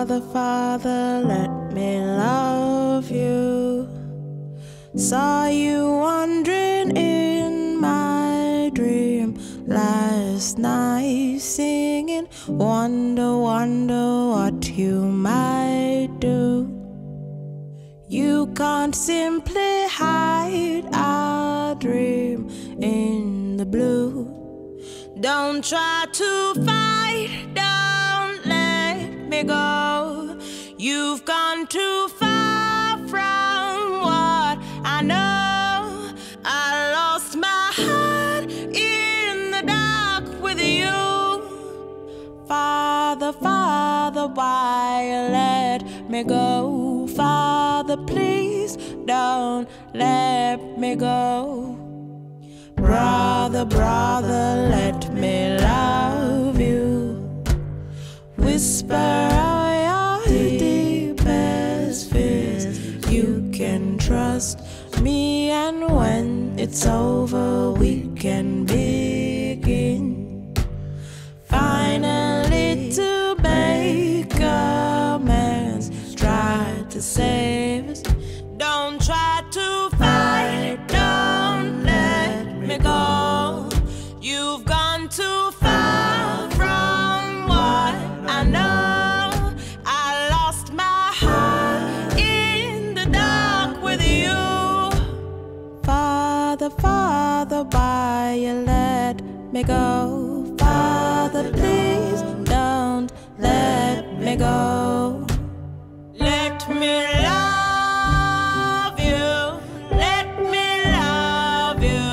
Father, Father, let me love you. Saw you wandering in my dream last night, singing, wonder, wonder what you might do. You can't simply hide our dream in the blue. Don't try to fight, don't let me go. You've gone too far from what I know. I lost my heart in the dark with you. Father, Father, why you let me go? Father, please don't let me go. Brother, brother, let me love you. Whisper out your deepest fears. You can trust me, and when it's over, we can begin. Finally, to make amends, try to save us. Don't try to fight, don't let me go. You've gone too far from what I know. I lost my heart in the dark with you. Father, Father, why you let me go? Father, please don't let me go. Let me love you. Let me love you.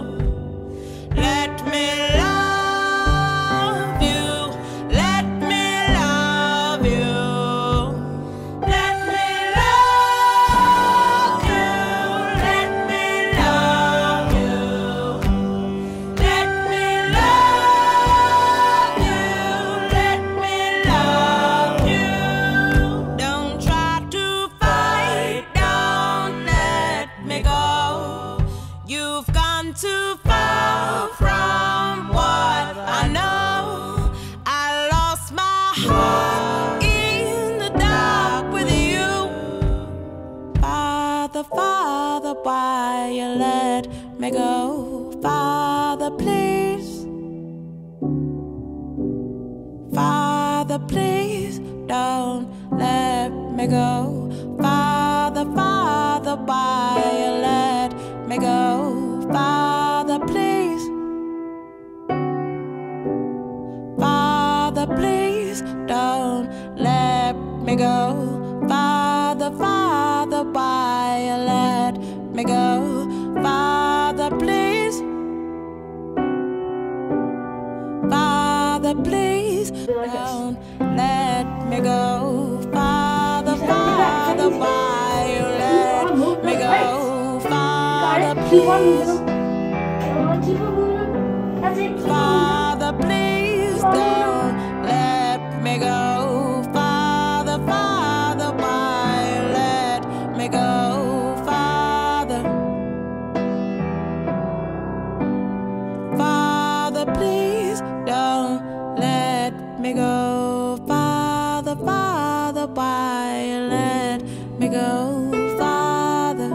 Let me love you. Let me love you. Let me love you. Let me love you. Let me love you. Let me love you. Don't try to fight, don't let me go. You've gone too far from what I know. I lost my heart in the dark with you. Father, Father, why you let me go? Father, please. Father, please don't let me go. Father, Father, why you let me go? Father, please. Father, please don't let me go. Father, Father, why you let me go? Father, please. Father, please don't let me go. Father, Father, why you let me go? Father, please. Father, please don't let me go. Father, Father, why you let me go? Father, Father, please don't let me go. Father, Father, why you let me go? Father,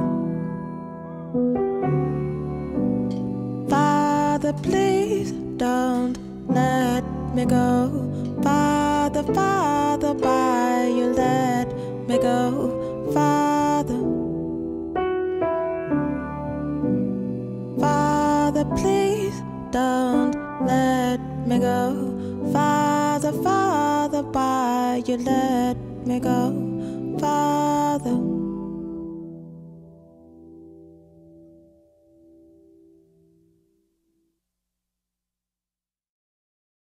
Father, please don't let me go. Father, Father, why you let me go? Father, Father, please don't let me go. Father, Father, why you let me go? Father.